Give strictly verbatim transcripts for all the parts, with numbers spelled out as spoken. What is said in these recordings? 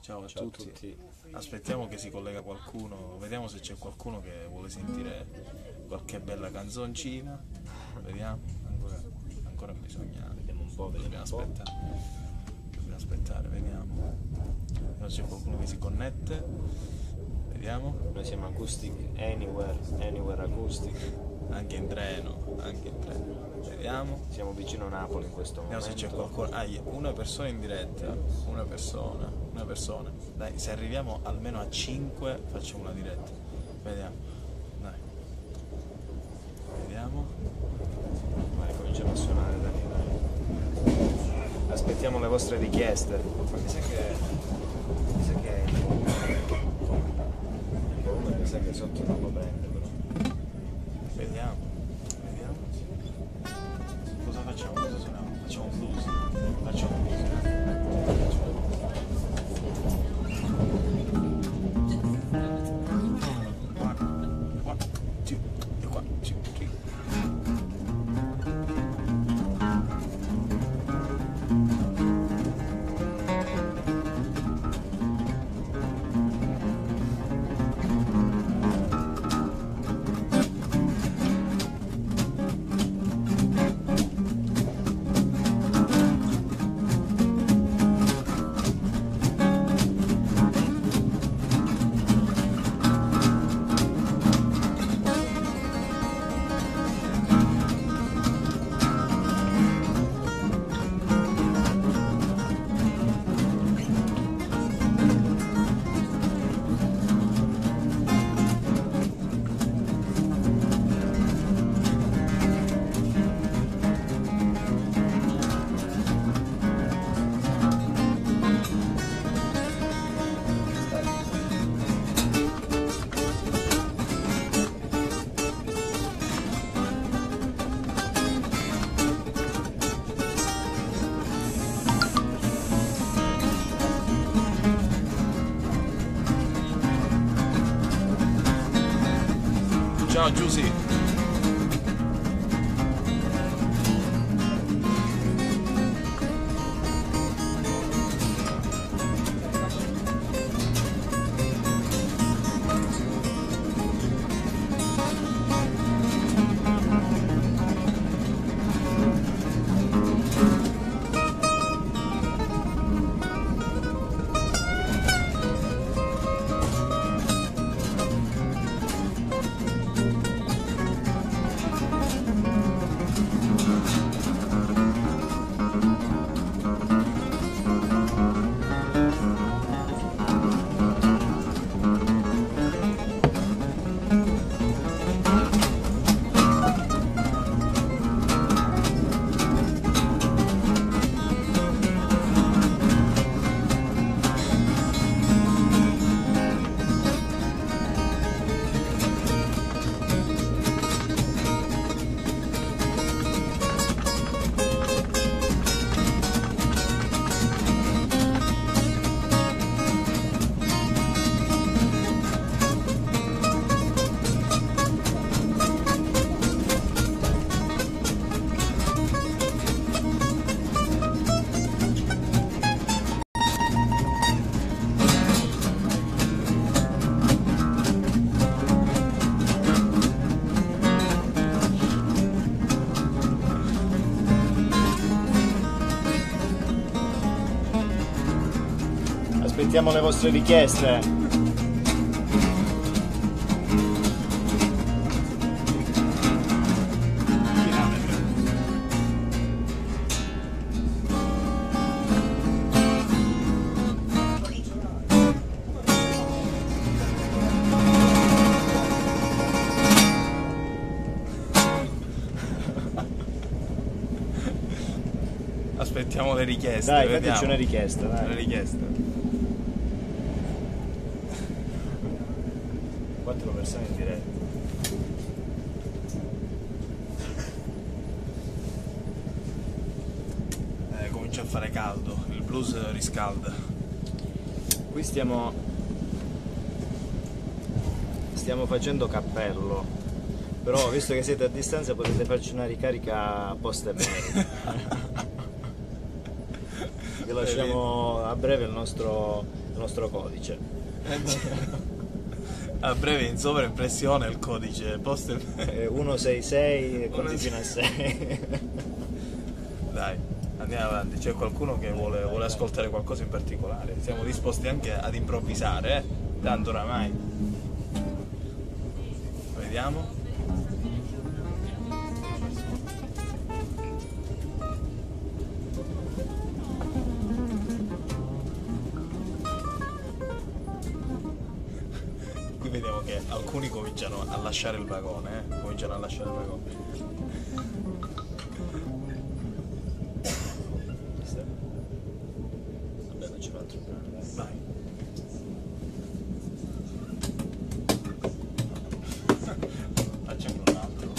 Ciao a Ciao tutti. a tutti. Aspettiamo che si collega qualcuno, vediamo se c'è qualcuno che vuole sentire qualche bella canzoncina. Vediamo, ancora, ancora bisogna. Vediamo un po', vediamo Dobbiamo un po'. aspettare. Dobbiamo aspettare, vediamo. Vediamo se c'è qualcuno che si connette. Vediamo. Noi siamo Acoustic Anywhere, Anywhere Acoustic. Anche in treno, anche in treno. Vediamo. Siamo vicino a Napoli in questo Vediamo momento. se c'è qualcuno. Ah, una persona in diretta. Una persona. Una persona. Dai, se arriviamo almeno a cinque facciamo una diretta. Vediamo. Dai. Vediamo. Vai, cominciamo a suonare, dai, dai. Aspettiamo le vostre richieste. Ma mi sa che. Mi sa che. Il volume mi sa che sotto non lo prende però. Vediamo. Vediamo. Cosa facciamo? Cosa suoniamo? Facciamo un blues. Facciamo un blues. One, one, two, one, two, three. Ciao Giusy. Aspettiamo le vostre richieste. Aspettiamo le richieste. Dai, vediamo. fateci una richiesta, Le dai. richieste. Quattro persone in diretta. Eh, comincia a fare caldo, il blues riscalda. Qui stiamo stiamo facendo cappello, però visto che siete a distanza potete farci una ricarica post e merito. Vi lasciamo a breve il nostro nostro codice. A breve in sovraimpressione il codice post Eh, centosessantasei e conti fino a sei. Dai, andiamo avanti. C'è qualcuno che vuole, vuole ascoltare qualcosa in particolare? Siamo disposti anche ad improvvisare, eh? Tanto oramai. Vediamo. Qui vediamo che alcuni cominciano a lasciare il vagone, eh? Cominciano a lasciare il vagone. Vabbè, non c'è un altro brano. Vai. Facciamo un altro.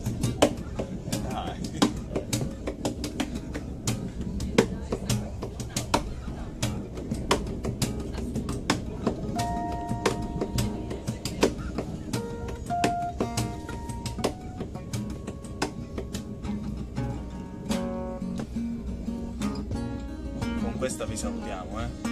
Dai. Con questa vi salutiamo, eh.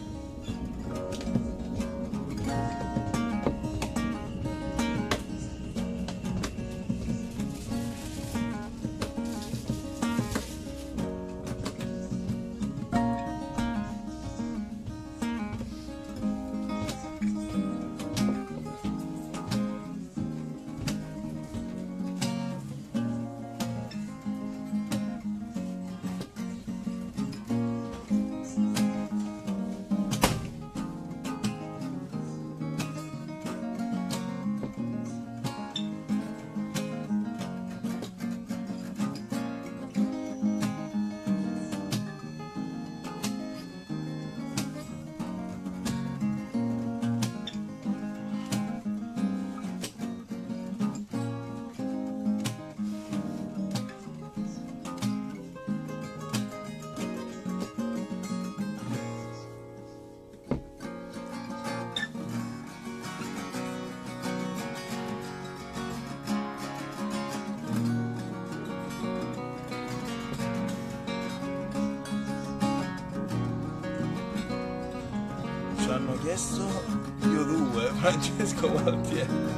Ci hanno chiesto io due, Francesco Gualtieri.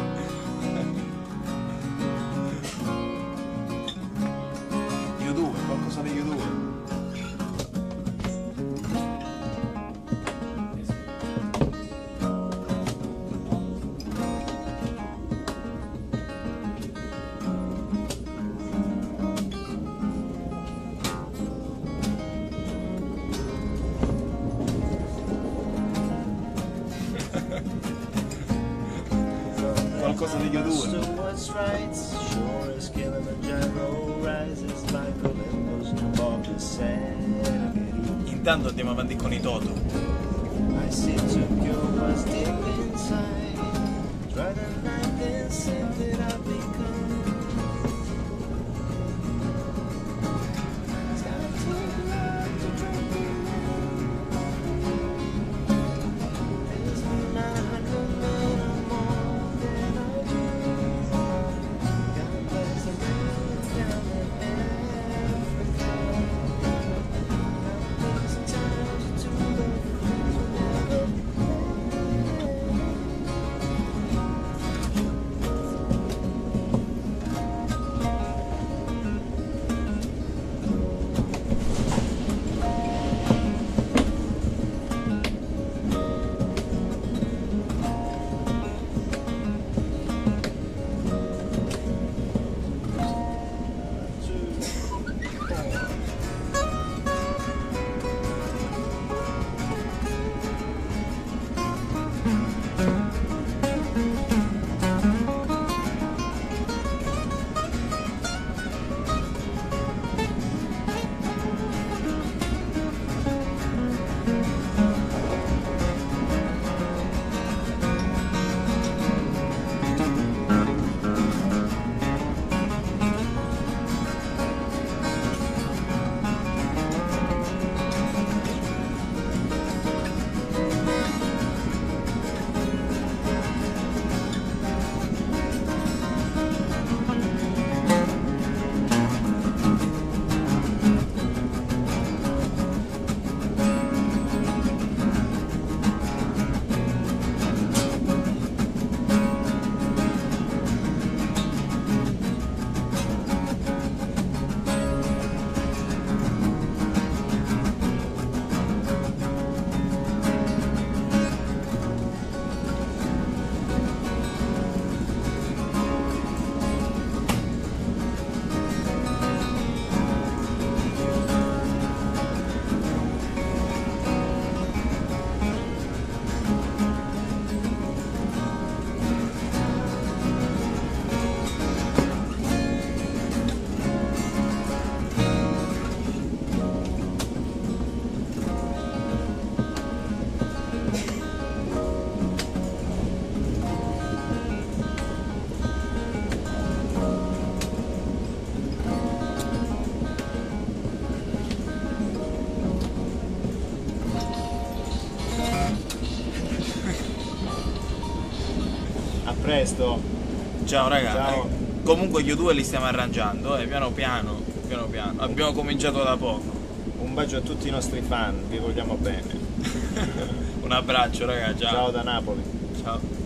Io due, qualcosa di io due. Qualcosa di io due. Intanto andiamo avanti con i Toto. presto. Ciao raga. Ciao. Eh, comunque gli U due li stiamo arrangiando, eh, piano piano, piano piano. Abbiamo cominciato da poco. Un bacio a tutti i nostri fan, vi vogliamo bene. Un abbraccio raga, ciao. Ciao da Napoli. Ciao.